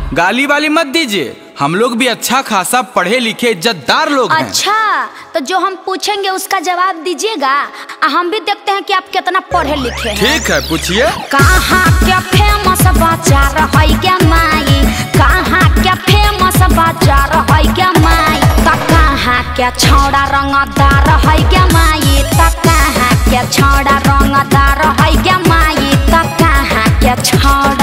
गाली वाली मत दीजिए, हम लोग भी अच्छा खासा पढ़े लिखे इज्जतदार लोग हैं। अच्छा, तो जो हम पूछेंगे उसका जवाब दीजिएगा, हम भी देखते हैं कि आप कितना पढ़े लिखे हैं। ठीक है, पूछिए। कहाँ क्या फेमस बाजार है क्या माई, कहाँ क्या फेमस बाजार है क्या माई, कहाँ क्या छौड़ा रंगदार है क्या माई, कहाँ क्या छौड़ा रंगदार है क्या माई, कहाँ क्या छौड़ा।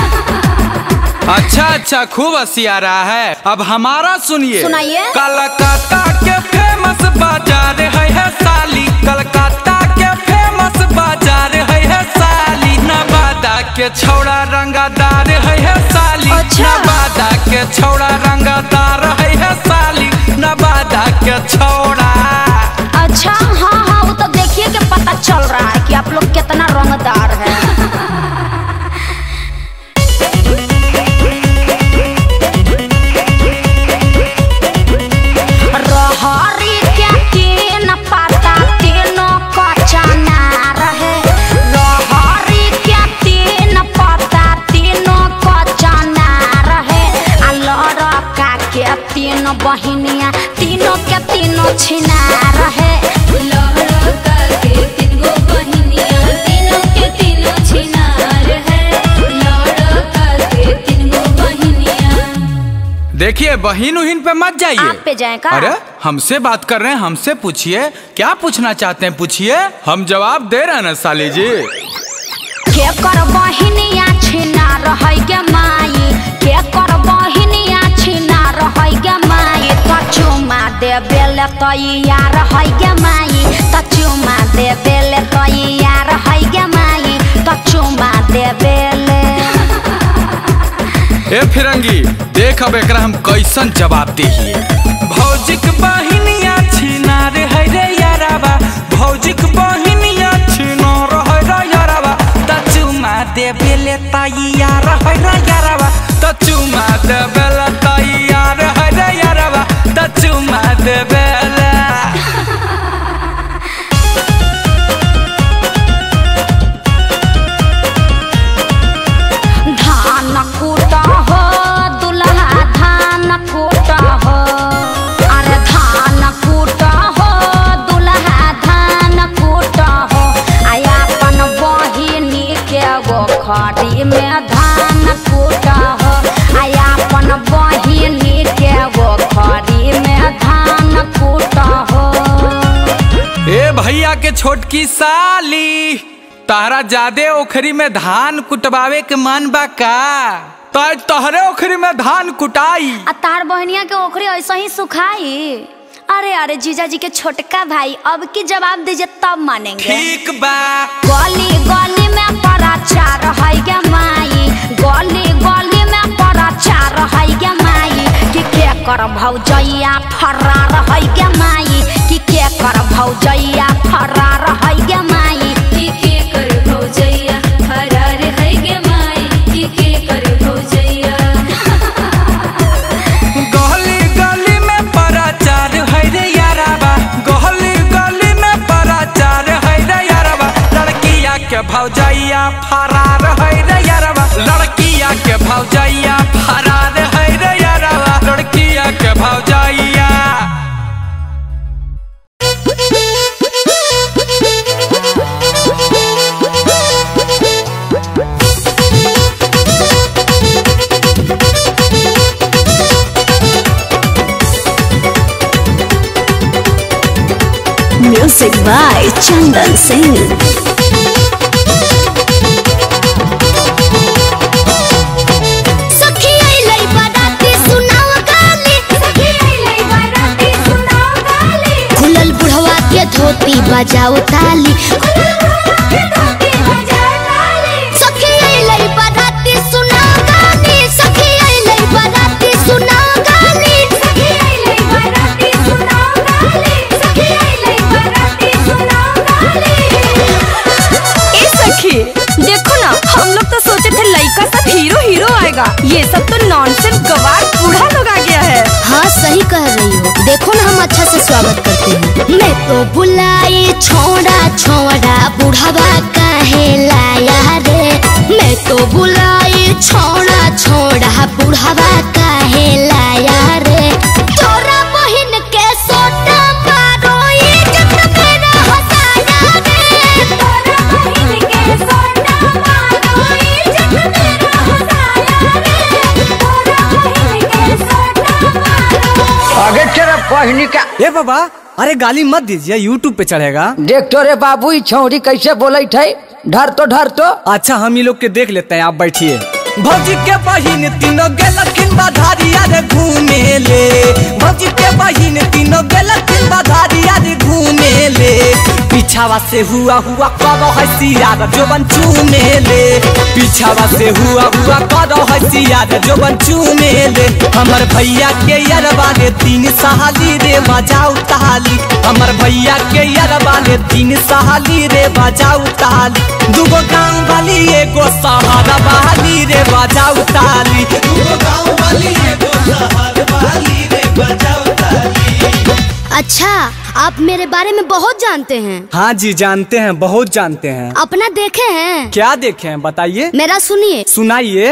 अच्छा, खूब हंसी आ रहा है। अब हमारा सुनिए। सुनाइए। कलकत्ता के फेमस बाजार है साली, कलकत्ता के फेमस बाजार है साली, नवादा के छौड़ा रंगदार है साली। अच्छा। नवादा के छौड़ा रंगदार है साली, नवादा के छौड़ा। अच्छा, हाँ, वो तो देखिए कि पता चल रहा है कि आप लोग कितना रंगदार है। बहिनिया तीनों के तीनों छिना रहे, लड़का के तीनों बहिनिया तीनों के तीनों छिना रहे, लड़का के तीनों बहिनिया। देखिए, बहिन उहिन पे मत जाइए। आप पे जाए का? अरे हमसे बात कर रहे हैं, हमसे पूछिए, क्या पूछना चाहते हैं पूछिए, हम जवाब दे रहे हैं ना साली जी। के कर बहिनिया छिना रहे गे माई, के कर बहिनिया छिना रहे गे माई, चुमा दे बेले तैयार है गे माई, चुमा दे बेले तैयार है गे माई, चुमा दे बेले। ए फिरंगी, देख अब एकरा हम कैसन जवाब दिए। भौजिक बहिनिया छिना रे है रे याराबा, भौजिक बहिनिया छिना रहे रे याराबा, चुमा दे बेले तैयार है रे याराबा, चुमा दे बेले तैयार है रे याराबा, चुमा दे बेले। धान कूटा हो दुल्हा, धान कूटा हो, अरे धान कूटा हो दुल्हा, धान कूटा हो, आया अपन बहिनी के वो खड़ी में धान कूटा हो, आया अपन बहिनी के वो खड़ी में धान कूटा हो। ए भैया के छोटकी साली, तारा जादे ओखरी में धान कुटवावे के मन बा का? तहरे ओखरी में धान कुटाई, तार बहनिया के ओखरी ऐसा ही सुखाई। अरे जीजा जी के छोटका भाई, अब की जवाब दीजिए तब मानेंगे। ठीक बा। गली गली में पराचार है गे माई, गली गली में पराचार है गे माई, कि के कर भौजैया फरार है गे माई, कि के कर भौजैया फरार है गे माई, के कर भौजैया फरार है गे माई, के कर भौजैया। गली गली में पराचार है रे याराबा, गली गली में पराचार है रे याराबा, लड़किया के भौजैया फरार है रे याराबा, लड़किया के भौजैया फरार है रे याराबा, लड़किया के भौजैया। Music by Chandan Singh. खुलल बुढ़वा के धोती बजाओ ताली, सखी अइलै बाराती सुनाओ गाली, सखी अइलै बाराती सुनाओ गाली, सखी अइलै बाराती सुनाओ गाली, सखी अइलै बाराती सुनाओ गाली। ए सखी देखो ना, हम लोग तो सोचे थे लड़का सब हीरो आएगा, ये सब तो नॉनसेंस गवार बूढ़ा लोग आ गया है। हाँ सही कह रही हो, देखो ना हम अच्छा से स्वागत करते हैं। मैं तो बुलाई छोड़ा छोड़ा बुढ़ावा काहे लाया रे, मैं तो बुलाई छोड़ा छोड़ा बुढ़ावा बहनी का। ए बाबा, अरे गाली मत दीजिए, यूट्यूब पे चढ़ेगा। देख तो रे बाबू, ई छौरी कैसे बोले थे। धर तो। अच्छा, हम ही लोग के देख लेते हैं, आप बैठिए। भौजी के बहिन तीनों गेलखिन बधारिया रे घूमे ले। भौजी के बहिन तीनों गेलखिन बधारिया रे घूमे ले। पीछावा से हुआ करो हसिया जोबन चूमे ले। पीछावा से हुआ करो हसिया जोबन चूमे ले। हमर भैया के यरबा रे 3 सहाली रे बजाऊ ताली। हमर भैया के यरबा रे 3 सहाली रे बजाऊ ताली। दूगो गाँव वाली एगो सहारा वाली रे बजाऊ ताली। दूगो गाँव वाली एगो सहारा वाली रे बजाऊ ताली। अच्छा, आप मेरे बारे में बहुत जानते हैं। हाँ जी, जानते हैं, बहुत जानते हैं। अपना देखे हैं? क्या देखे हैं बताइए। मेरा सुनिए। सुनाइए।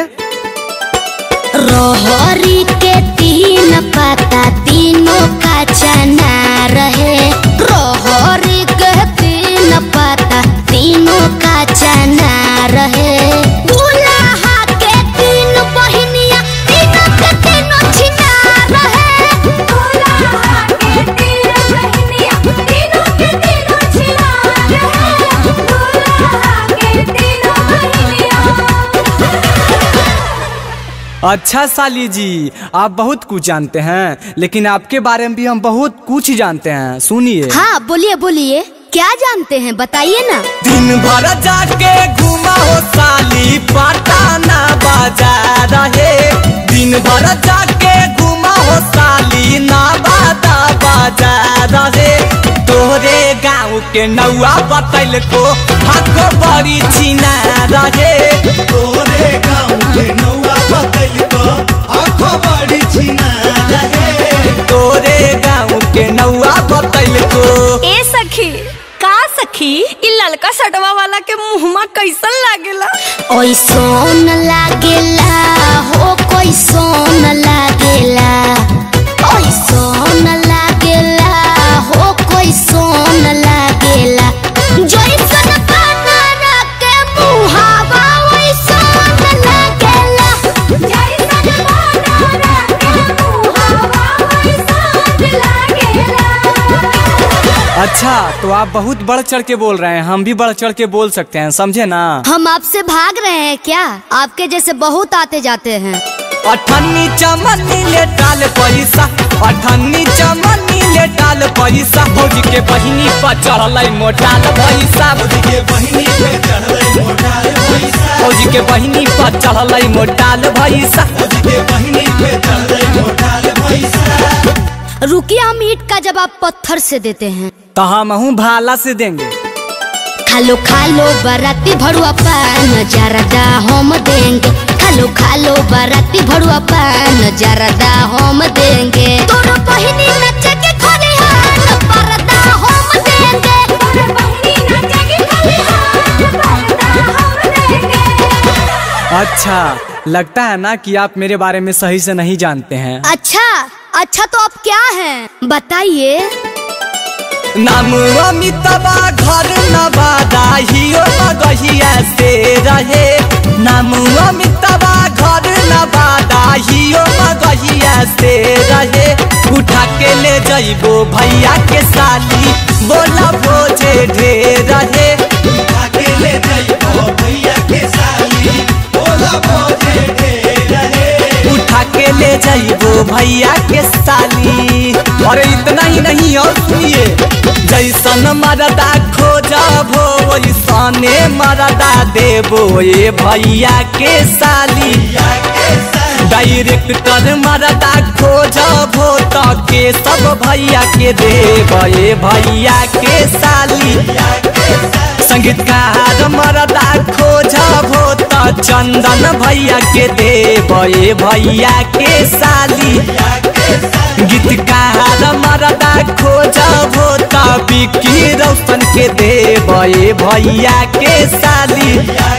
रोहरी के 3 पत्ता तीनों का चना रहे। रोहरी के 3 पत्ता तीनों का चना रहे। दूल्हा के 3 बहिनिया तीनों के तीनों छिना रहे। दूल्हा के 3 बहिनिया तीनों के तीनों छिना रहे। दूल्हा के 3 बहिनिया। अच्छा साली जी, आप बहुत कुछ जानते हैं, लेकिन आपके बारे में भी हम बहुत कुछ जानते हैं। सुनिए। हाँ, बोलिए, क्या जानते हैं बताइए ना। दिन भर जाके घुमा हो साली, पटाना बजा रहे। दिन भर जाके घुमा हो साली, ना बाता बजा रहे। तोरे गाँव के नौआ बतैल को हाको बड़ी छीना रहे। तोरे गाँव के नौआ बतैल को हाको बड़ी छीना रहे। तोरे गाँव के नौआ बतैल को। ए सखी, का सखी, इ ललका सटवा वाला के मुहमा कैसन लागेला? ओइसन लागेला हो, कैसन लागेला। ओइसन लागेला हो, कैसन लागेला। जैसन बनाना के मुहावा ओइसन लागेला। जैसन बनाना के मुहावा ओइसन लागेला। अच्छा, तो आप बहुत बढ़ चढ़ के बोल रहे हैं, हम भी बढ़ चढ़ के बोल सकते हैं, समझे ना। हम आपसे भाग रहे हैं क्या? आपके जैसे बहुत आते जाते हैं। अठन्नी चमन्नी ले डाल पैसा, अठन्नी चमन्नी ले डाल पैसा। भौजी के बहिनी पर चढ़ल मोटाल पैसा। भौजी के बहिनी पे चढ़ल मोटाल पैसा। भौजी के बहिनी पर चढ़ल मोटाल पैसा। भौजी के बहिनी पे चढ़ल मोटाल पैसा। रुकिए, हम ईंट का जवाब पत्थर से देते हैं। तो हम हूँ भाला से देंगे। खालो बाराती भरुआ पान जरदा हम देंगे। खालो बाराती भरुआ पान जरदा हम देंगे। तोर बहिनी नचे के खलिहान परदा हम देंगे। तोर बहिनी नचे के खलिहान परदा हम देंगे। अच्छा, लगता है ना कि आप मेरे बारे में सही से नहीं जानते हैं। अच्छा तो आप क्या हैं बताइए। नाम अमिताबा घर नवादा हियो मगहिया से रहे। नाम अमिताबा घर नवादा हियो मगहिया से रहे। उठा के ले जइबो भैया के साली, बोला भोजे ढेर रहे। उठा के ले जइबो भैया के साली, बोला भोजे ढेर रहे। उठा के ले जइबो भैया के साली। अरे इतना ही नहीं, और सुनिए। जैसन मरदा खोजबो वैसने मरदा देबो ये भैया के साली। डायरेक्टर मरदा खोजबो तो के सब भैया के देबो ये भैया के साली। संगीतकार मरदा खोजबो तो चंदन भैया के देबो ये भैया के साली। गीतकार मरदा खोजबो तो विक्की रोशन के देबो ये भैया के साली।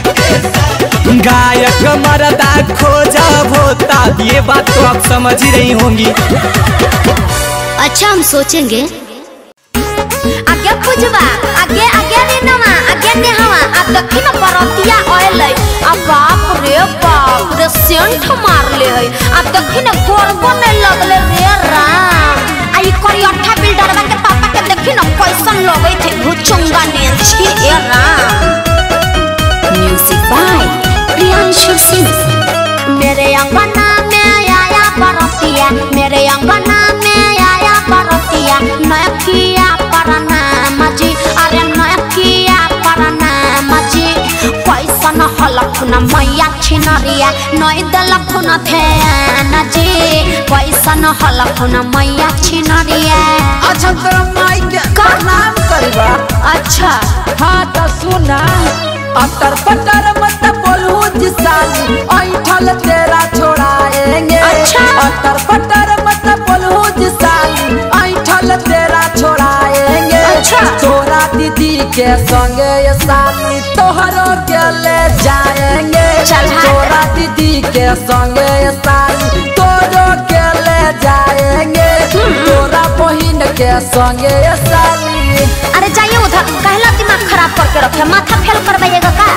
गायक मरदा खोजबो तो, ये बात तो आप समझ ही रही होंगी। अच्छा, हम सोचेंगे। आगे पूजवा, आगे आगे रे नवा, आगे ने हवा, अब दक्षिण परतिया आइलै। अब बाप रे सेंट मार ले है। अब दक्षिण गोरबो नहीं लगले रे राम। आई कोई अट्ठा बिल्डरवा के पापा के देखी न कैसन लगे थे भुचुंगा ने छी ए राम। Music by Priyanshu Singh. मेरे अंगना में आया बरतिया, मेरे अंगना में आया बरतिया, नकिया परनाम जी, अरे नकिया परनाम जी। कैसन हलखुन मैया छिनरिया नई दलखुन ध्यान जी, कैसन हलखुन मैया छिनरिया। अच्छा तोरा माई के प्रणाम करबा। अच्छा हाँ तो सुना, अतर पटर मत बोलू जिसाली, ऐठल तेरा छोड़ाएंगे। अच्छा। अतर पटर मत बोलू जिसाली, ऐठल तेरा छोड़ाएंगे। अच्छा। तोरा दीदी के संगे ये साली तोहरो के ले जाएंगे। चल हाँ। तोरा दीदी के संगे ये साली तोरो के ले जाएंगे। तोरा बहिन के संगे ये साली। अरे जाइए उधर, कहला दिमाग खराब करके रखे, माथा फेल करवाइएगा का।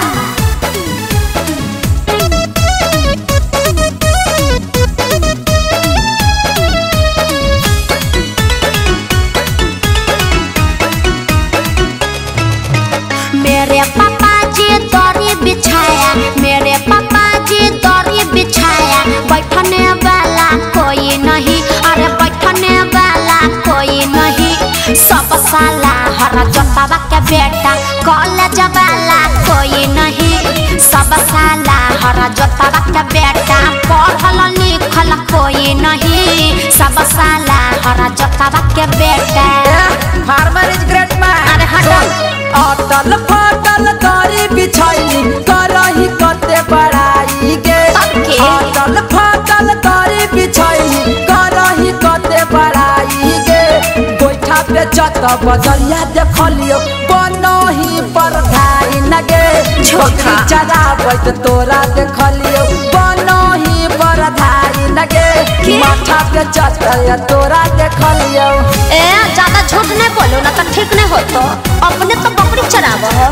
मेरे पापा जी दरी बिछाया, मेरे पापा जी दरी बिछाया, बैठने वाला कोई नहीं, अरे बैठने वाला कोई नहीं। सब साला हर जोतावा के बेटा, कॉलेज वाला कोई नहीं। सब साला हर जोतावा के बेटा, पढ़ल लिखल कोई नहीं। सब साला हर जोतावा के बेटा। Farmer is great man. अरे हटो। अटल फाटल दरी बिछाई, करही कते बड़ाई गे। सबके। अटल फाटल दरी बिछाई, करही कते बड़ाई गे। गोइठा पे चत बजरिया देखलियो, बनही पर धाई नगे। झूठा। चराबत तोरा देखलियो, बनही पर धाई नगे। माथा पे चत तोरा देखलियो। ए ज्यादा झूठ नहीं बोलो ना तो ठीक नहीं हो। तो अपने तो बकरी चराव हो।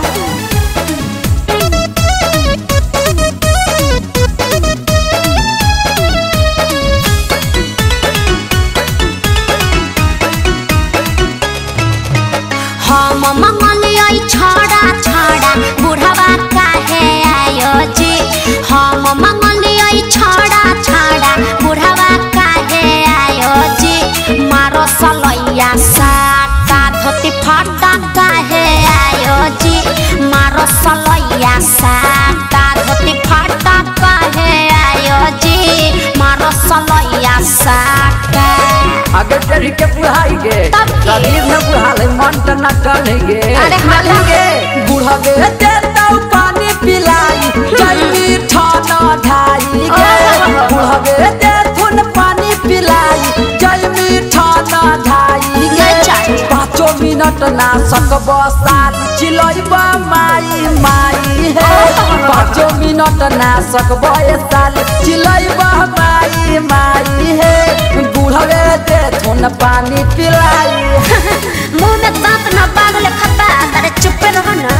हम मंगलिया छड़ा छड़ा बुढ़वा काहे आयो जी। हम मंगलिया छड़ा छड़ा बुढ़वा काहे आयो जी। मारो सलैया साटा धोती फटा काहे आयो जी। मारो सलैया साटा धोती फटा काहे आयो जी। मारो सलैया साटा। अगर तेरी के बुढ़ाई गे, तब के? शरीर न बुढ़ाले मन त न टनेगे। अरे हटा। बुढ़ावे देता पानी पिलाई, जल्दी ठाना ढाई गे। बुढ़ावे देथुन पानी पिलाई, जल्दी ठाना ढाई गे। नहीं चाहिए। 5 मिनट ना सकब साथ चिलैबा माई माई हे। 5 मिनट ना सकब साल चिलैबा माई माई हे। बुढ़ावे देथुन पानी पिलाई। मुंह में दांत न बांध ले खता, अरे चुप्पे रहो ना।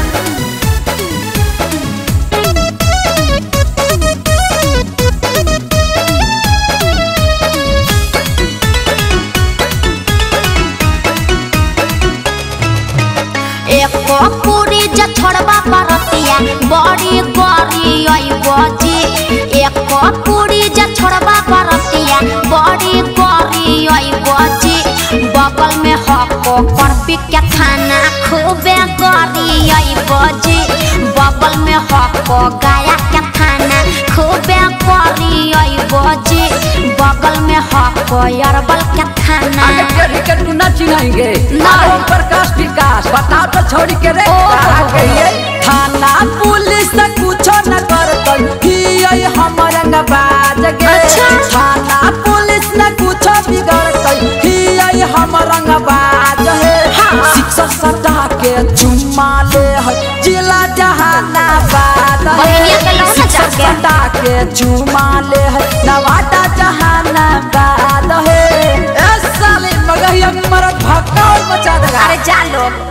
एको पूरी जे छोड़बा परतिया, बड़ी गरी आइबो जी। एको पूरी जे छोड़बा परतिया, बड़ी गरी आइबो जी। बगल में हको करपी के खाना खूबे गरी आइबो जी। बगल में हको गाया के खाना खूबे गरी आइबो जी। बगल में हको अरबल के खाना। अगर के तू ना चिनाएंगे ना। ओम प्रकाश विकास बताओ तो छोड़ी के रे कहा कहिए। थाना पुलिस कुछो न करतई, हिय हमर अंगबाज गे। अच्छा। थाना पुलिस न कुछो बिगड़तई, हिय हमर अंगबाज हे। हाँ। शिक्षा सटा के चुम्मा ले है जिला जहानाबाद हे। बहनिया के लौना शिक्षा जाके। सटा के चुम्मा ले है नवादा जहानाबाद हे। ए साले मगहिया मरद भक्काल मचा देगा। अरे जा लोग।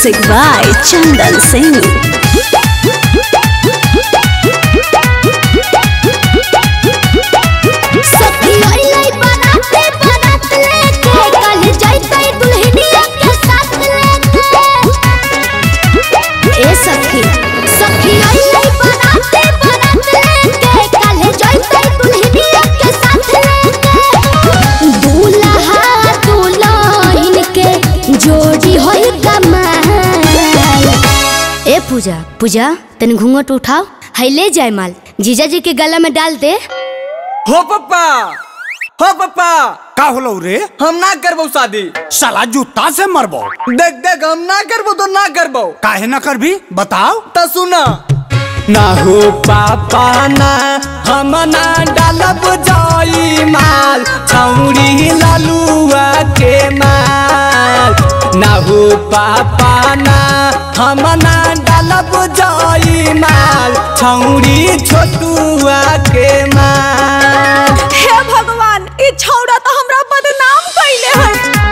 Music by Chandan Singh. सखी अइलै बाराते बारात लेके कल जइतै दुल्हनिया के साथ लेके। ए सखी सखी अइलै बाराते बारात लेके कल जइतै दुल्हनिया के साथ लेके। दूल्हा दुल्हन के जोड़ी होई कमाल। ए पूजा पूजा तनी घूंघट उठाओ, है ले जाए माल जीजा जी के गला में डाल दे। हो पप्पा का होलो रे? हम ना करबो शादी। साला जूता से मरबो। देख देख हम ना करबो तो ना करबो। काहे ना करबी बताओ तो सुना ना हो पापा ना हम ना डालब जाई माल छौरी लालुआ के माल। ना हो पापा ना हम ना डालब जाई माल छौरी छोटुआ के माल। हे भगवान, ई छौड़ा तो हमरा बदनाम कइले है।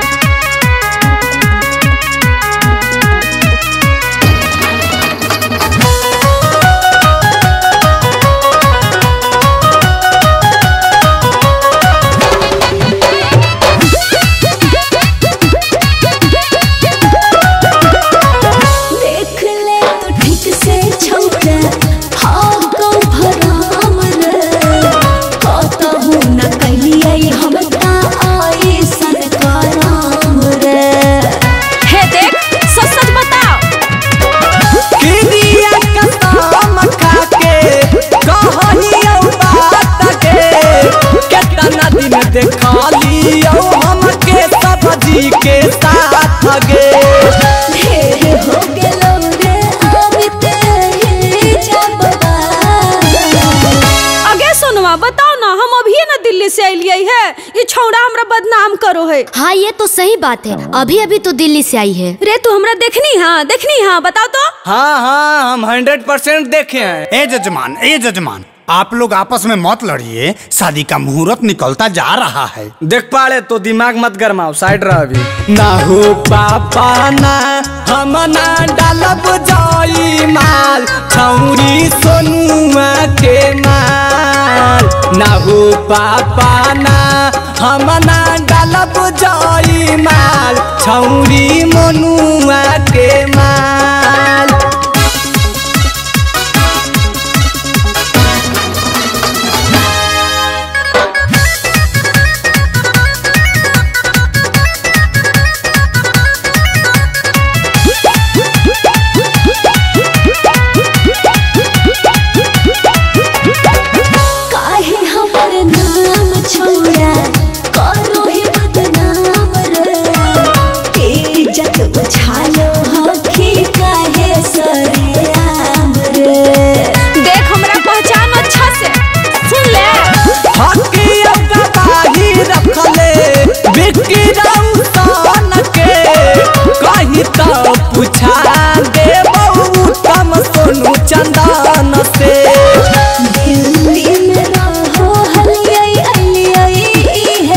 देख ले तो ठीक से छौड़ा हाँ को भराम रे। कहतहु न कहिए हम ता आई सरकाराम रे। हे देख, सच सच बताओ। किरिया कसम खाके कहलियो बात के केतना दिन देखलियो हमके सब्जी के साथ गे। ढेर हो गेलो रे आबिते जबा। आगे सुनवा बताओ ना, हम अभी ना दिल्ली से आइलिए है, ये छौड़ा हमरा बदनाम करो है। हाँ ये तो सही बात है, अभी अभी तो दिल्ली से आई है। रे तू हमरा देखनी हाँ बताओ तो। हाँ हम 100% देखे हैं। ए जजमान आप लोग आपस में मत लड़िए, शादी का मुहूर्त निकलता जा रहा है। देख पाले तो दिमाग मत गरमाओ, साइड रह अभी। ना हो पापा ना हम ना डालब जाई माल छौरी सोनुआ के माल। ना हो पापा ना हम ना डालब जाई माल छौरी मनुआ के माल। काहे हमर नाम छौड़ा करो ही बदनाम रे। के इज्जत उछालो हखी काहे सरेआम रे। देख हमरा पहचान अच्छा से, सुन ले। हकिया गवाही रखले विक्रम सन के कहीं तो पूछा दे उत्तम सोनू चंदन से। दिल्ली में रहो हलियाई है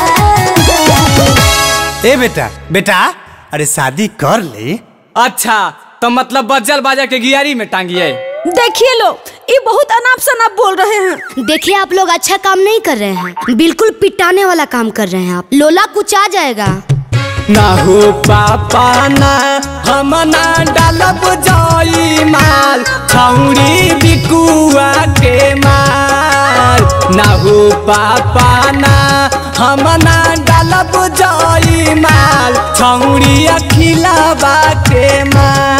ए बेटा अरे शादी कर ले। अच्छा तो मतलब बज्जल बाजा के गियारी में टांगिए। देखिए लो, ये बहुत अनाप शनाप बोल रहे हैं। देखिए आप लोग अच्छा काम नहीं कर रहे हैं, बिल्कुल पिटाने वाला काम कर रहे हैं आप। लोला कुछ आ जाएगा। ना हो पापा ना हम ना डालब जाई माल छौरी बिकुआ के माल। ना हो पापा ना हम ना डालब जाई माल छौरी अखिलाबा के माल।